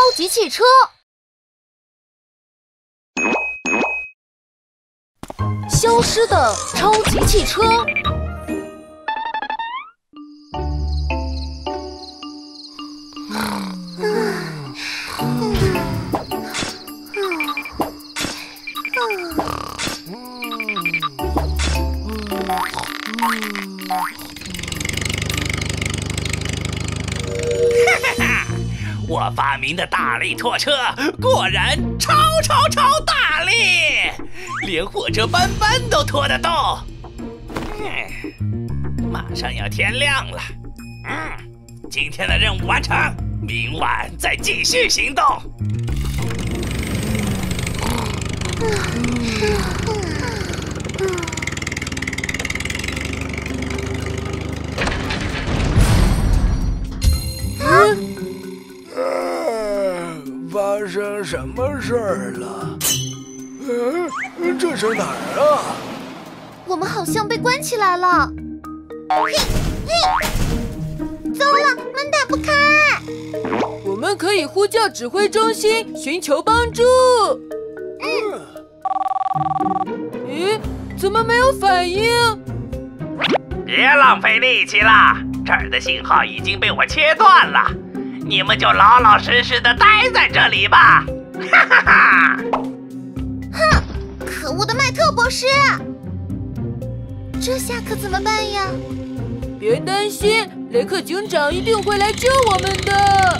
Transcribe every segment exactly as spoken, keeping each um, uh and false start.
级汽车。消失的超级汽车。 我发明的大力拖车果然超超超大力，连火车斑斑都拖得动。嗯，马上要天亮了。嗯，今天的任务完成，明晚再继续行动。 发生什么事儿了？嗯，这是哪儿啊？ 我们好像被关起来了。嘿，嘿，糟了，门打不开。 我们可以呼叫指挥中心，寻求帮助。 嗯。 咦，怎么没有反应？ 别浪费力气了，这儿的信号已经被我切断了。你们就老老实实的待在这里吧！哈哈哈！ 哼，可恶的麦特博士，这下可怎么办呀？ 别担心，雷克警长一定会来救我们的。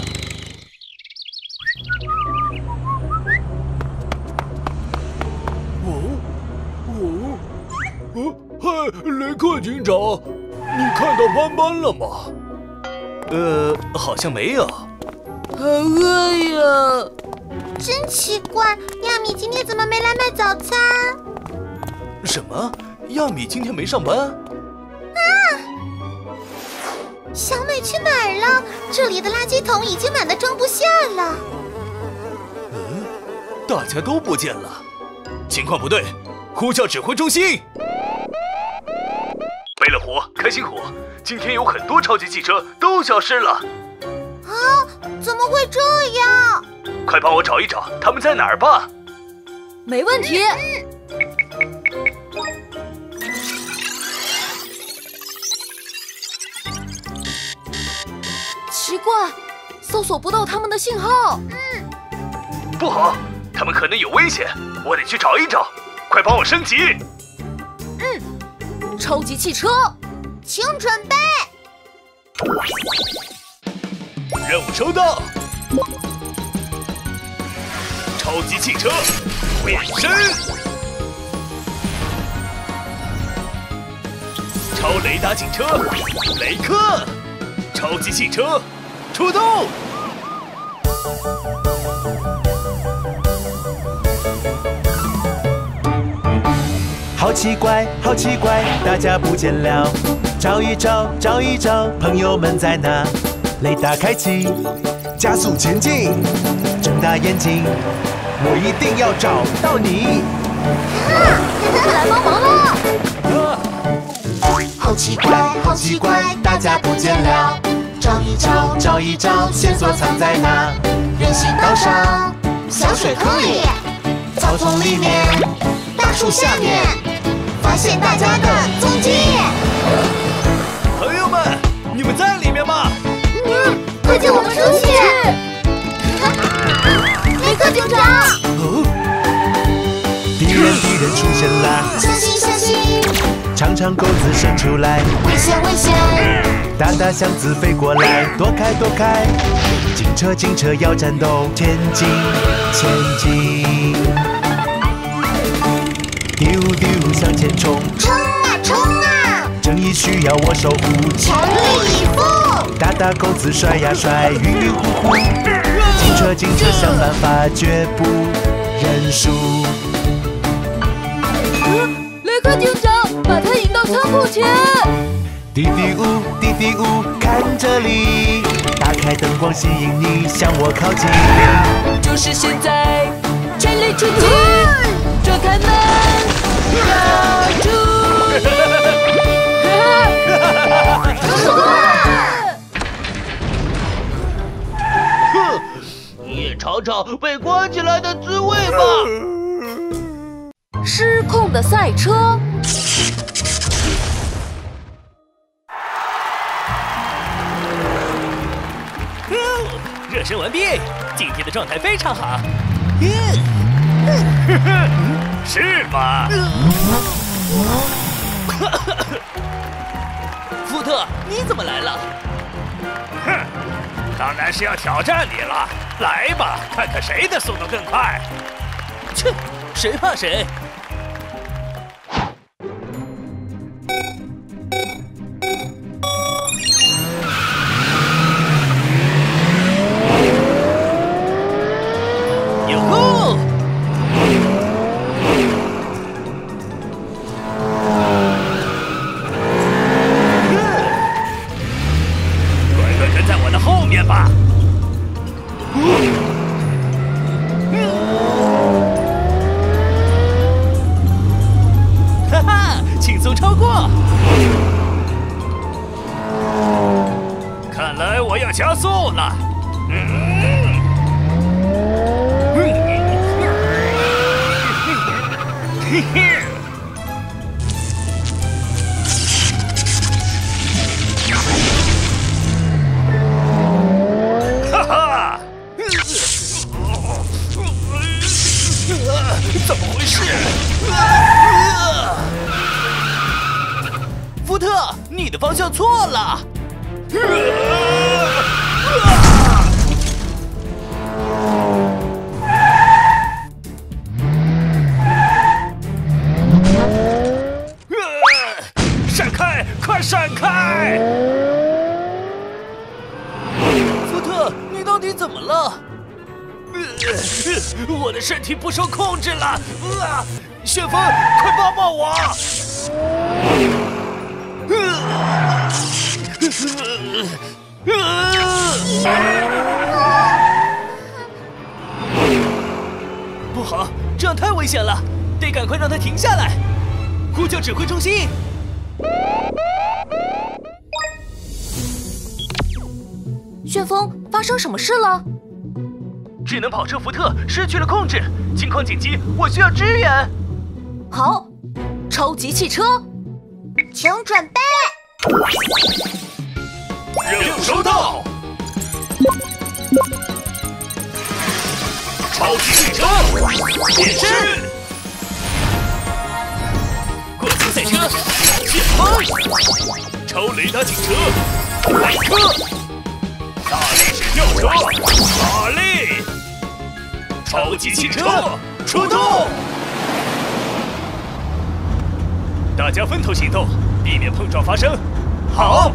哦，哦，哦，嗨，雷克警长，你看到斑斑了吗？ 呃，好像没有。 好饿呀！ 真奇怪，亚米今天怎么没来买早餐？ 什么？亚米今天没上班？ 啊！小美去哪儿了？这里的垃圾桶已经满得装不下了。 嗯，大家都不见了，情况不对，呼叫指挥中心。飞乐虎、开心虎，今天有很多超级汽车都消失了。 啊，怎么会这样？ 快帮我找一找他们在哪儿吧。 没问题。 奇怪，搜索不到他们的信号。 嗯，不好，他们可能有危险，我得去找一找。快帮我升级。 嗯，超级汽车，请准备。 任务收到。超级汽车变身，超雷达警车雷克，超级汽车出动。 好奇怪，好奇怪，大家不见了。找一找，找一找，朋友们在哪？雷达开启，加速前进，睁大眼睛，我一定要找到你。 来帮忙了！ 好奇怪，好奇怪，大家不见了。找一找，找一找，线索藏在哪？人行道上，小水坑里，草丛里面，大树下面，发现大家的踪迹。 朋友们，你们在里面吗？ 嗯，快救我们出去！雷克警长！ 哦，敌人敌人出现啦！ 小心小心！ 长长钩子伸出来， 危险危险！ 大大箱子飞过来，躲开躲开！警车警车要战斗，前进前进！丢丢向前冲， 冲啊冲啊！ 正义需要我守护， 全力以赴！ 大大钩子甩呀甩，晕晕乎乎。警车警车想办法，绝不认输。 雷克警长，把他引到仓库前。 滴滴呜，滴滴呜，看这里，打开灯光吸引你向我靠近。 就是现在，全力出击，这开门，压住！ 哼，也也尝尝被关起来的滋味吧。 失控的赛车。 热身完毕，今天的状态非常好。 是吗？ 福特，你怎么来了？ 哼，当然是要挑战你了。来吧，看看谁的速度更快。 切，谁怕谁？哟吼！ 乖乖跟在我的后面吧。 哈哈，轻松超过！ 看来我要加速了。嗯。嘿嘿。哈哈！怎么回事？ 福特，你的方向错了。 闪开！快闪开！ 福特，你到底怎么了？ 我的身体不受控制了！啊！旋风，快帮帮我！ 不好，这样太危险了，得赶快让他停下来！呼叫指挥中心！ 旋风，发生什么事了？ 智能跑车福特失去了控制，情况紧急，我需要支援。 好，超级汽车， 请准备。 任务收到。超级汽车变身， 过境赛车旋风， 超雷达警车来克，大力士吊车马力，超级汽车出动！大家分头行动，避免碰撞发生。好。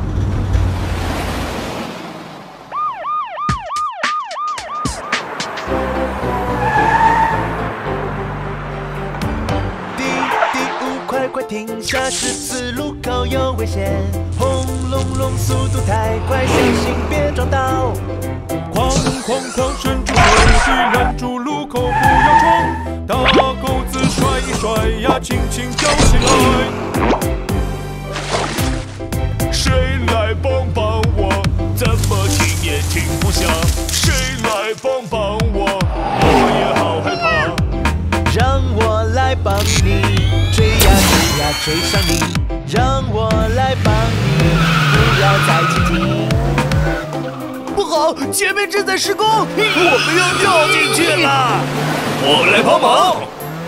快快停下！十字路口有危险！轰隆隆，速度太快，小心别撞到！ 哐哐哐，伸出手臂拦住路口，不要冲！大钩子甩一甩呀，轻轻飘起来。谁来帮帮我？怎么停也停不下。谁来帮帮我？我也好害怕。 让我来帮你。追呀追呀追上你，让我来帮你，不要再轻敌。 不好，前面正在施工，我们要掉进去了，我来帮忙。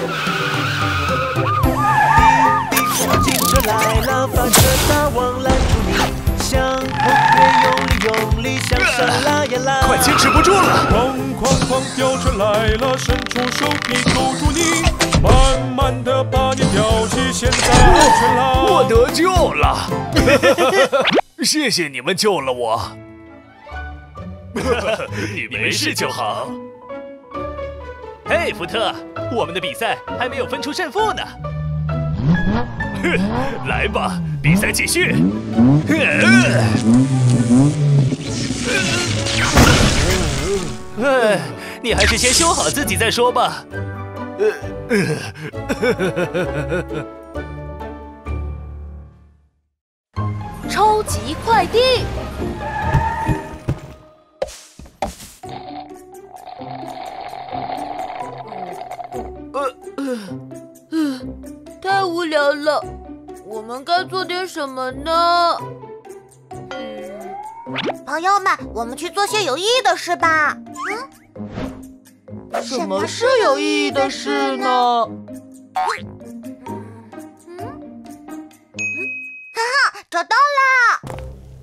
滴滴，警车来了，发射大网拦住你，向后退，用力用力向上拉呀拉， 快坚持不住了！ 哐哐哐，吊车来了，伸出手臂勾住你。慢慢的把你吊起，现在安全了。 我得救了，谢谢你们救了我。你没事就好。 嘿，福特，我们的比赛还没有分出胜负呢。 来吧，比赛继续。 哎，你还是先修好自己再说吧。 超级快递， 太无聊了，我们该做点什么呢？ 朋友们，我们去做些有意义的事吧。 嗯，什么是有意义的事呢？ 哈哈，找到了！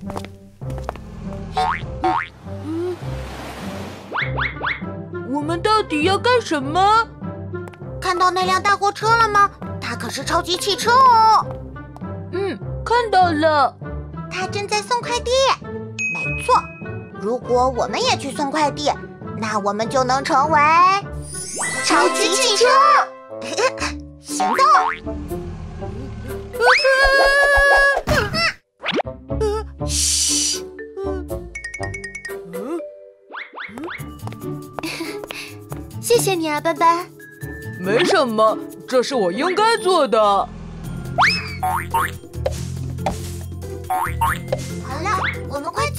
嗯，我们到底要干什么？ 看到那辆大货车了吗？它可是超级汽车哦。 嗯，看到了。 它正在送快递。没错，如果我们也去送快递，那我们就能成为超级汽车。行动！嘘。谢谢你啊，斑斑。 没什么，这是我应该做的。 好了，我们快走。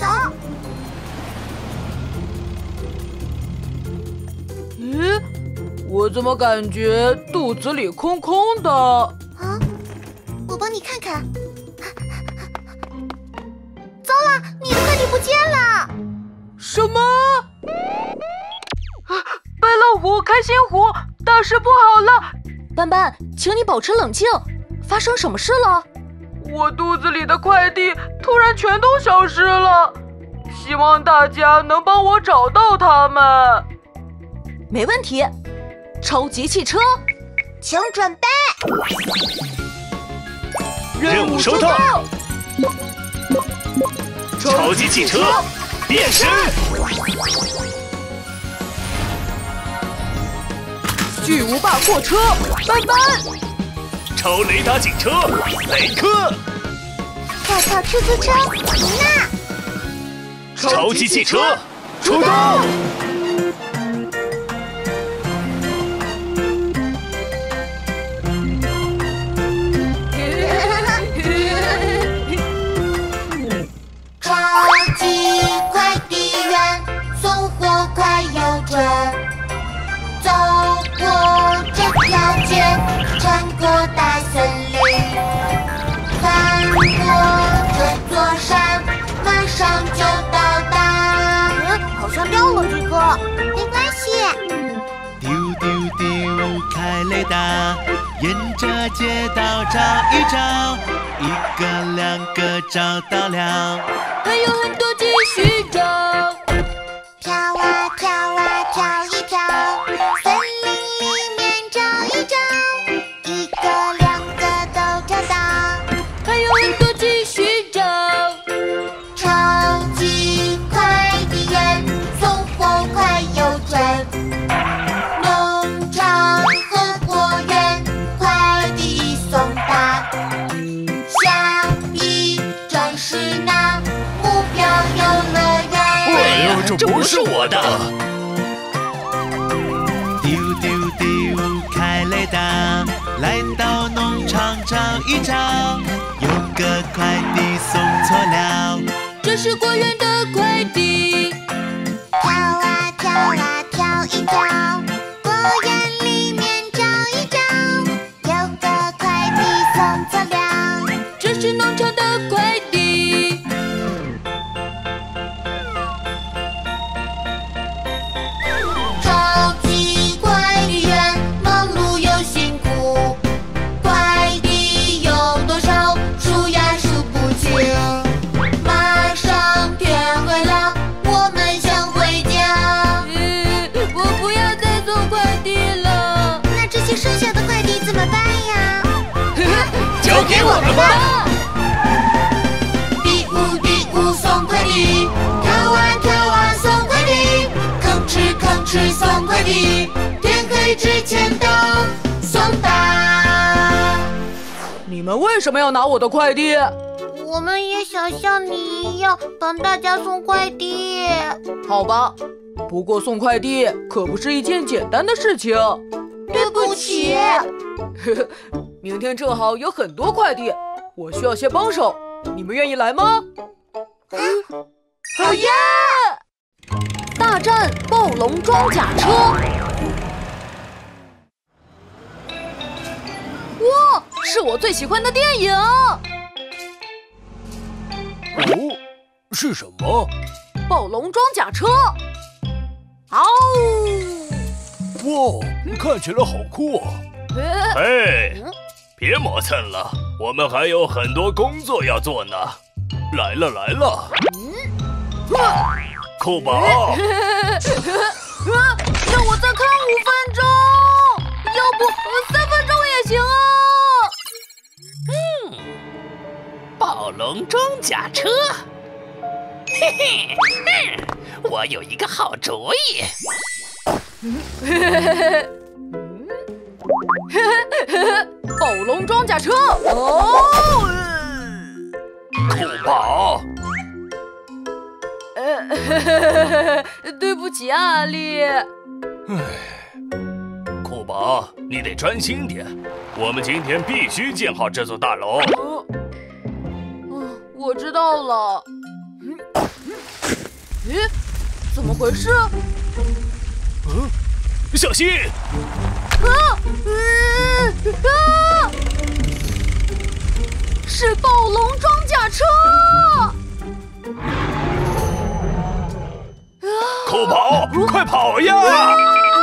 咦，我怎么感觉肚子里空空的？ 啊，我帮你看看。糟了，你的快递不见了！ 什么？白老虎、开心虎，大事不好了！ 斑斑，请你保持冷静，发生什么事了？ 我肚子里的快递突然全都消失了，希望大家能帮我找到它们。 没问题，超级汽车， 请准备。 任务收到。超级汽车变身。 巨无霸货车，斑斑。 超雷达警车，雷克。 跳跳出租车，妮娜。 超级汽车出动。 超级快递员，送货快又准。走过这条街，穿过大森林，翻过这座山，马上就到达。嗯，好像掉了一个，没关系。 丢丢丢，开雷达，沿着街道找一找，一个两个找到了， 还有很多继续找。 跳啊跳啊跳一跳，森林里面找一找，一个两个都找到， 还有很多继续找。 超级快递员，送货快又准。农场和果园，快递一送达。下一站是哪？目标游乐园。 哎呦，这不是我的！ 丢丢丢，开雷达，来到农场找一找，有个快递送错了， 这是果园的快递。 跳啊跳啊跳一跳，果园里面找一找，有个快递送错了， 这是农场的快递。 超级快递员，忙碌又辛苦，快递有多少，数呀数不清。马上天黑了，我们想回家。 嗯，我不要再送快递了。 那这些剩下的快递怎么办呀？ 交给我们吧。 第五第五送快递，跳啊跳啊送快递，吭哧吭哧送快递，天黑之前都送达。 你们为什么要拿我的快递？ 我们也想像你一样帮大家送快递。 好吧，不过送快递可不是一件简单的事情。 对不起。 明天正好有很多快递，我需要些帮手，你们愿意来吗？ 好呀！ 大战暴龙装甲车。 是我最喜欢的电影。 哦，是什么？ 暴龙装甲车。嗷！ 哇，看起来好酷啊！ 嘿，别磨蹭了，我们还有很多工作要做呢。来了来了，酷宝， 让我再看五分钟，要不三分钟也行啊。 嗯，暴龙装甲车，嘿嘿，嗯，我有一个好主意。 暴龙装甲车，哦， 酷宝。 呃，对不起啊，阿丽。 唉，酷宝，你得专心点，我们今天必须建好这座大楼。 呃，嗯，我知道了。嗯，咦，怎么回事？ 嗯，小心！ 啊！嗯啊！是暴龙装甲车！ 酷宝，快跑呀！ 啊！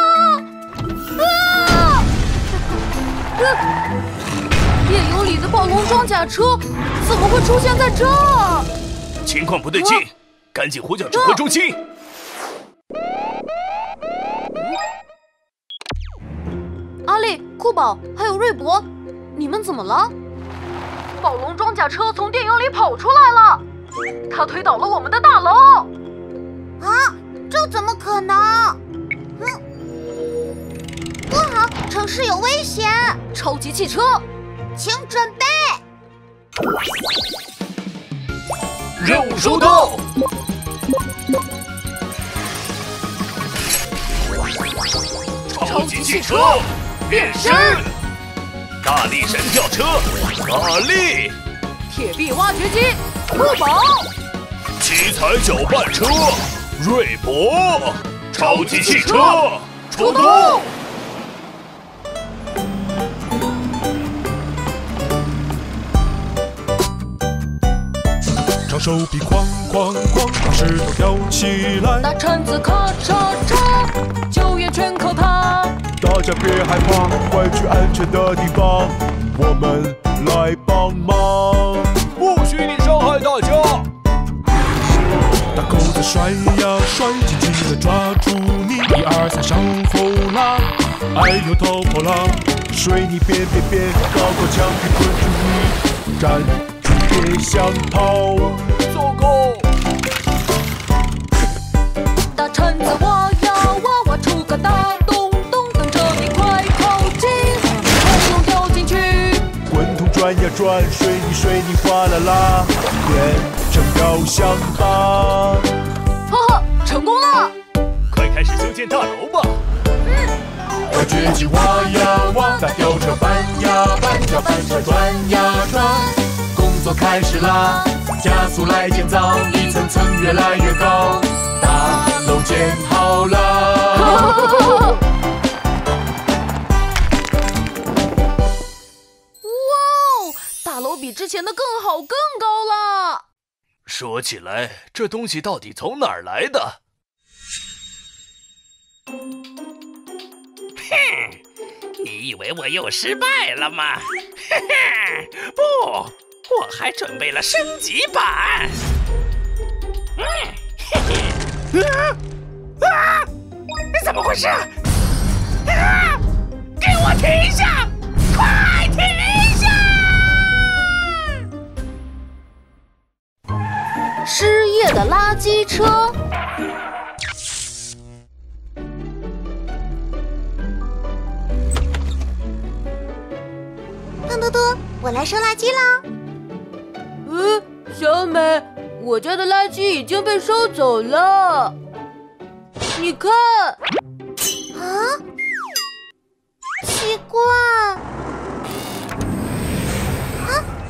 电影里的暴龙装甲车怎么会出现在这儿？ 情况不对劲，赶紧呼叫指挥中心。 阿丽、酷宝还有瑞博，你们怎么了？暴龙装甲车从电影里跑出来了，它推倒了我们的大楼。 啊，这怎么可能？嗯，不好，城市有危险！ 超级汽车， 请准备。 任务收到。超级汽车变身，大力神吊车，大力； 铁臂挖掘机，酷宝； 七彩搅拌车，瑞博；超级汽车出动。 长手臂哐哐哐，把石头挑起来。 大铲子咔嚓嚓，救援全靠它。 大家别害怕，快去安全的地方，我们来帮忙。 不许你伤害大家！ 大狗子甩呀甩，紧紧地抓住你。一二三，上后拉，哎呦逃跑啦！水泥边边边，高高墙壁困住你，站住别想逃。 糟糕！ 大铲子挖呀挖，挖出个大洞洞，等着你快靠近，快用掉进去。 滚筒转呀转，水泥水泥哗啦啦，变成高箱吧。 哈哈，成功了！ 快开始修建大楼吧！ 挖掘机挖呀挖，大吊车搬呀搬，搅拌车转呀转，工作开始啦！加速来建造，一层层越来越高，大楼建好了。 哇哦，大楼比之前的更好更高了。 说起来，这东西到底从哪儿来的？ 哼，你以为我又失败了吗？嘿嘿，不，我还准备了升级版。嗯，嘿嘿，啊啊！怎么回事？啊！给我停下！快停下！ 失业的垃圾车。 胖嘟嘟，我来收垃圾啦。 嗯，小美，我家的垃圾已经被收走了。你看， 啊，奇怪。啊，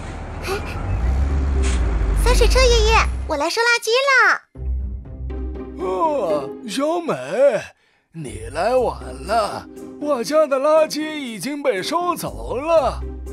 洒水车爷爷，我来收垃圾啦。 啊，小美，你来晚了，我家的垃圾已经被收走了。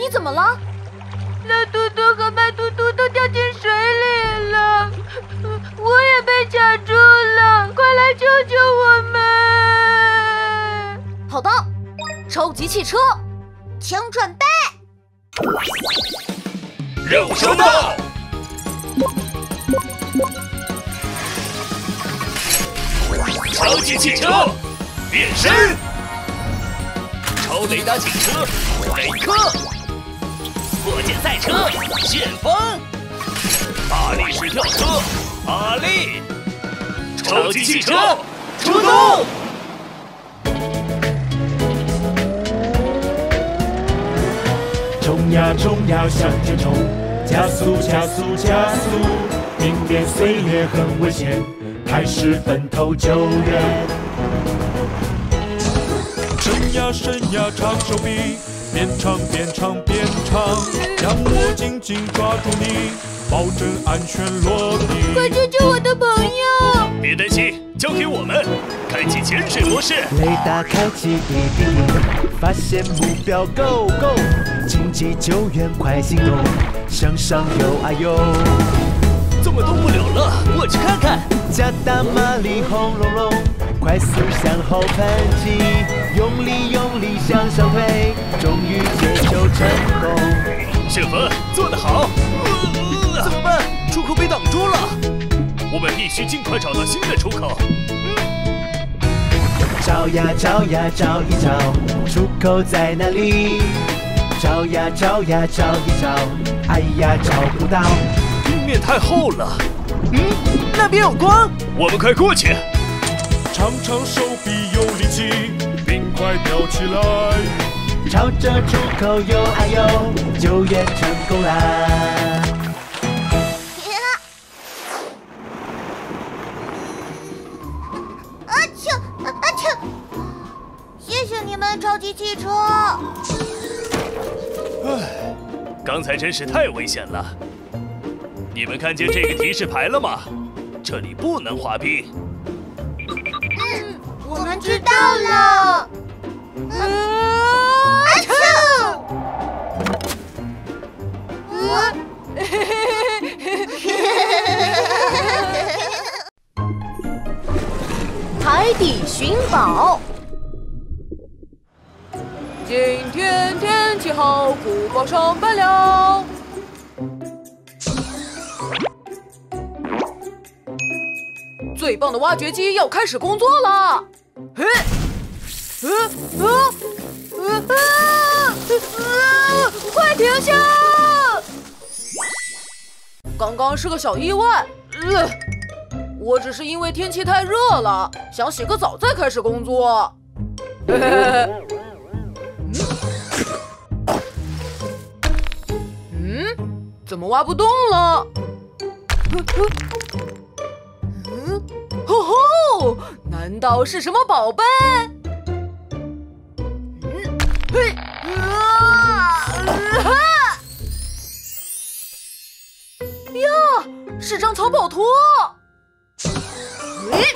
你怎么了？ 蓝嘟嘟和白嘟嘟都掉进水里了，我也被卡住了，快来救救我们！ 好的，超级汽车， 请准备。 任务收到。超级汽车变身，超雷达警车雷克，火箭赛车旋风，大力士跳车阿力，超级汽车出动！ 冲呀冲呀向前冲，加速加速加速，冰点碎裂很危险，开始奔头救人。 伸呀伸呀长手臂，边唱边唱边唱，让我紧紧抓住你，保证安全落地。 快救救我的朋友！ 别担心，交给我们，开启潜水模式。 雷达开启，滴滴滴，发现目标 ，Go Go， 紧急救援快行动，向上游啊游。 怎么动不了了？我去看看。 加大马力轰隆隆，快速向后喷气，用力用力向上推，终于解救成功。 旋风做得好。 呃、怎么办？出口被挡住了。 我们必须尽快找到新的出口。嗯。 找呀找呀找一找，出口在哪里？找呀找呀找一找，哎呀找不到。 地面太厚了。 嗯，那边有光， 我们快过去。 长长手臂有力气，冰块吊起来， 朝着出口游啊游，救援成功啦！ 啊啾啊啾！谢谢你们，超级汽车。 唉，刚才真是太危险了。你们看见这个提示牌了吗？这里不能滑冰。 嗯，我们知道了。嗯，啊啾！我， 海底寻宝。 今天天气好，古堡上班了。最棒的挖掘机要开始工作了！嘿，呃呃呃啊！啊！快停下！刚刚是个小意外，呃，我只是因为天气太热了，想洗个澡再开始工作。嗯，嗯，怎么挖不动了？嗯，吼吼！难道是什么宝贝？嗯，嘿，啊！啊呀，是张藏宝图。诶，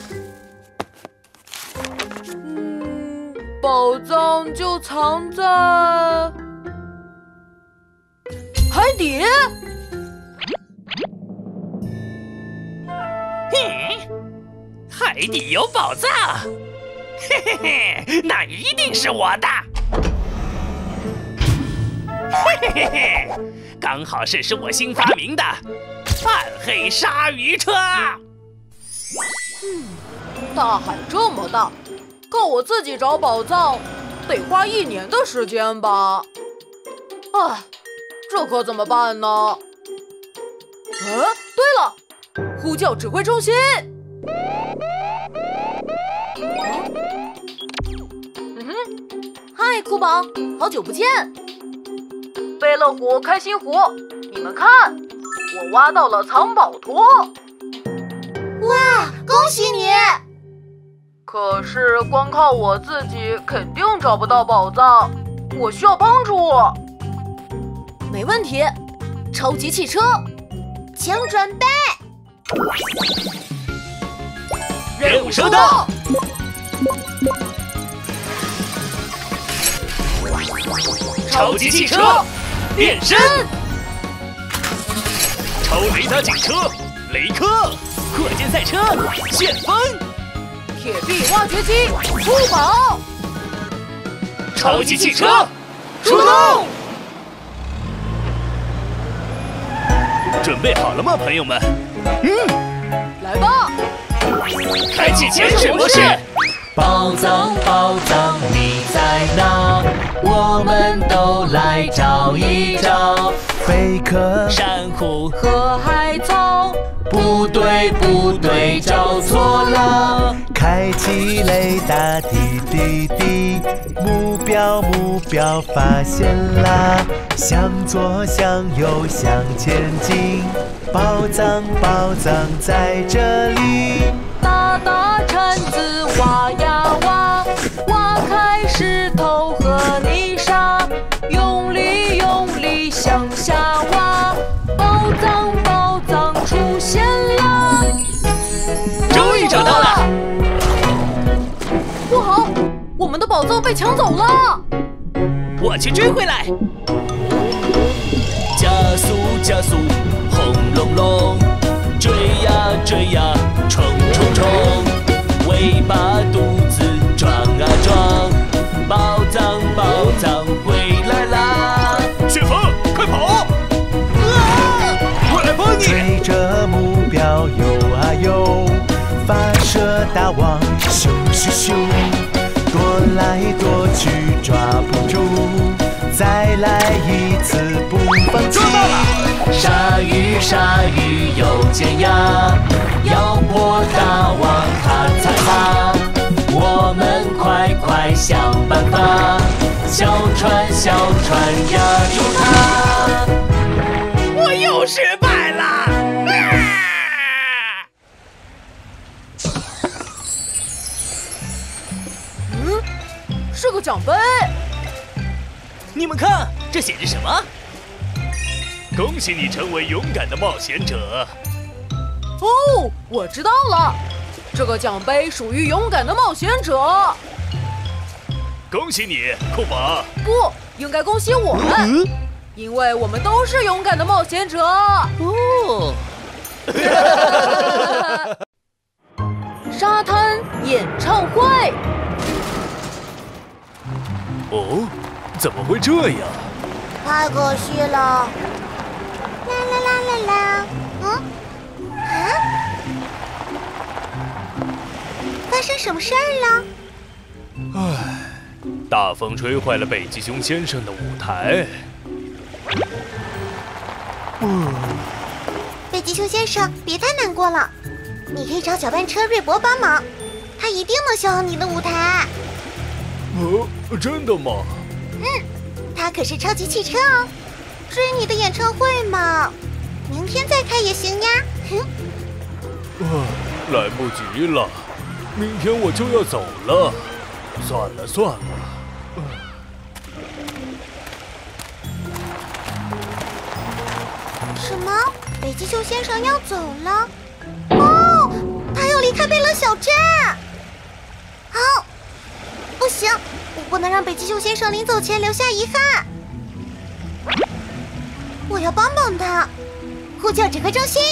嗯，宝藏就藏在海底。 嘿，海底有宝藏，嘿嘿嘿，那一定是我的。嘿嘿嘿嘿，刚好是是我新发明的暗黑鲨鱼车。 嗯，大海这么大，靠我自己找宝藏得花一年的时间吧？唉，这可怎么办呢？嗯，对了。呼叫指挥中心。嗯哼，嗨，酷宝，好久不见。飞乐湖、开心湖，你们看，我挖到了藏宝图。 哇，恭喜你！ 可是光靠我自己肯定找不到宝藏，我需要帮助。 没问题，超级汽车， 请准备。 任务收到。 超级汽车变身，超雷达警车雷克，火箭赛车旋风， 铁臂挖掘机出宝， 超级汽车出动！准备好了吗，朋友们？ 嗯，来吧！ 开启潜水模式。 宝藏宝藏你在哪？我们都来找一找。 贝壳、 珊瑚和海草， 不对不对，找错了。 开启雷达，滴滴滴，目标目标发现啦！向左向右向前进，宝藏宝藏在这里。 大大铲子挖呀挖，挖开石头和泥沙，用力用力向下挖，宝藏宝藏出现啦！ 终于找到了！ 不好，我们的宝藏被抢走了！ 我去追回来！加速加速，轰隆隆！追呀追呀，冲冲冲！尾巴肚子撞啊撞，宝藏宝藏回来啦！旋风，快跑！啊！我来帮你！ 追着目标游啊游，发射大网，咻咻咻，躲来躲去抓不住，再来一次不放弃。 鲨鱼鲨鱼有尖牙，要破大网咔嚓嚓，我们快快想办法，小船小船压住它。 我又失败了！啊！ 嗯，是个奖杯。 你们看，这写着什么？恭喜你成为勇敢的冒险者！ 哦，我知道了，这个奖杯属于勇敢的冒险者。 恭喜你，库宝！ 不，应该恭喜我们，嗯、因为我们都是勇敢的冒险者。 哦。 沙滩演唱会。 哦，怎么会这样？ 太可惜了。啦啦啦啦啦，嗯，啊，发生什么事儿了？ 唉，大风吹坏了北极熊先生的舞台。 嗯，北极熊先生，别太难过了，你可以找搅拌车瑞博帮忙，他一定能修好你的舞台。 哦，真的吗？ 嗯，他可是超级汽车哦。至于你的演唱会嘛，明天再开也行呀。哼。 啊，来不及了，明天我就要走了。算了算了。嗯、 什么？北极熊先生要走了？哦，他要离开贝勒小镇。好，不行，我不能让北极熊先生临走前留下遗憾。我要帮帮他，呼叫指挥中心。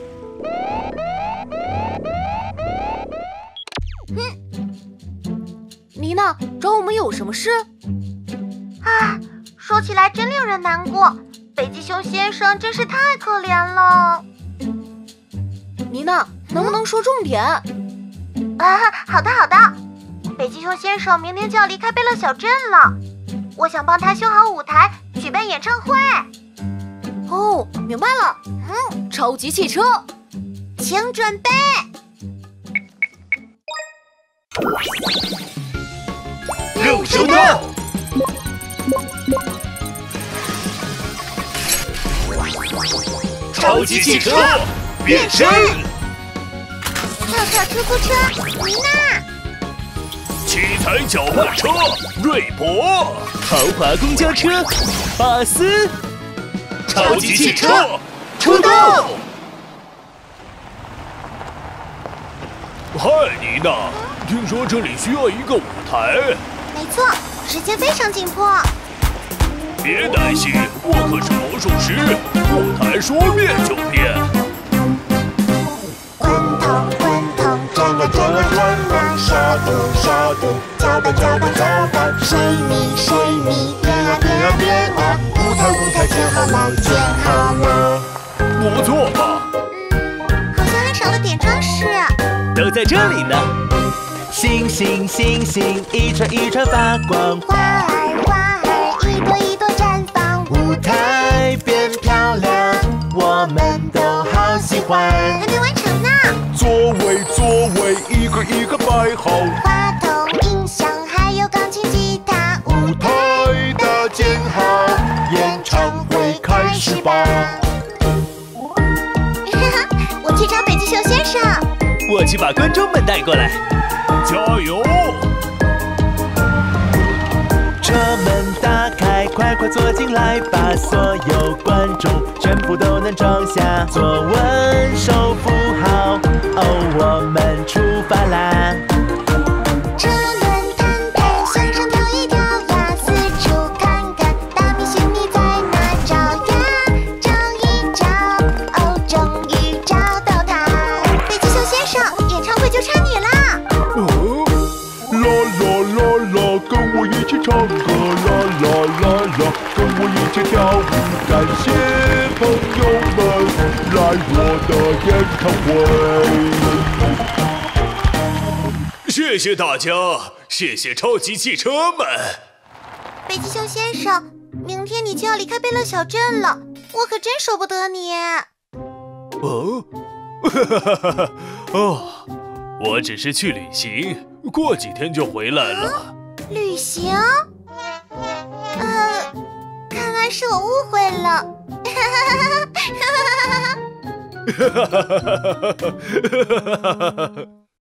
嗯，妮娜，找我们有什么事？ 啊，说起来真令人难过，北极熊先生真是太可怜了。 妮娜，能不能说重点？ 啊，好的好的。北极熊先生明天就要离开贝勒小镇了，我想帮他修好舞台，举办演唱会。 哦，明白了。嗯，超级汽车， 请准备。 肉收到。超级汽车变身。 跳跳出租车，妮娜。 七彩搅拌车，瑞博。豪华公交车，巴斯。超级汽车出动！ 嗨，妮娜，听说这里需要一个舞台。 没错，时间非常紧迫。 别担心，我可是魔术师，舞台说变就变。 滚筒滚筒转啊转啊转啊，沙土沙土搅拌搅拌搅拌，水泥水泥变啊变啊变啊，舞台舞台建好了建好了。 不错吧？ 嗯，好像还少了点装饰。 都在这里呢。星星星星一串一串发光， 花儿花儿一朵一朵绽放， 舞台变漂亮，我们都好喜欢。 还没完成呢。 座位座位一个一个摆好， 话筒音响还有钢琴吉他， 舞台搭建好，演唱会开始吧。 我去找北极熊先生。 我去把观众们带过来。 加油！ 车门打开，快快坐进来吧，所有观众全部都能装下，坐稳，手扶好，哦，我们出发啦！ 车轮弹弹，向上跳一跳呀，四处看看，大明星你在哪找呀？找一找，哦，终于找到他。 北极熊先生，演唱会就差你啦！ 啦啦啦啦，跟我一起唱歌，啦啦啦啦，跟我一起跳舞，感谢朋友们来我的演唱会。 谢谢大家，谢谢超级汽车们。 北极熊先生，明天你就要离开贝乐小镇了，我可真舍不得你。 哦，哈哈哈哈！哦，我只是去旅行，过几天就回来了。 啊、旅行？呃，看来是我误会了。哈哈哈哈哈哈！ 哈哈哈哈哈哈！